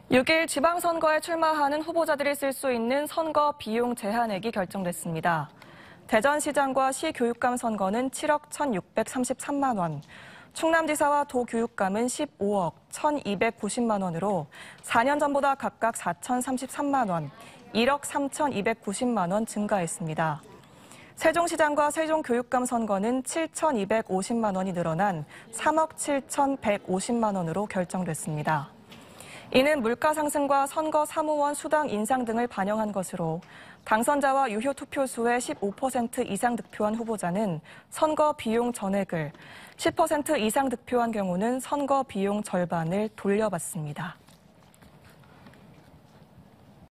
6일 지방선거에 출마하는 후보자들이 쓸 수 있는 선거 비용 제한액이 결정됐습니다. 대전시장과 시교육감 선거는 7억 1,633만 원, 충남지사와 도교육감은 15억 1,290만 원으로 4년 전보다 각각 4,033만 원, 1억 3,290만 원 증가했습니다. 세종시장과 세종교육감 선거는 7,250만 원이 늘어난 3억 7,150만 원으로 결정됐습니다. 이는 물가 상승과 선거 사무원 수당 인상 등을 반영한 것으로 당선자와 유효 투표수의 15% 이상 득표한 후보자는 선거 비용 전액을, 10% 이상 득표한 경우는 선거 비용 절반을 돌려받습니다.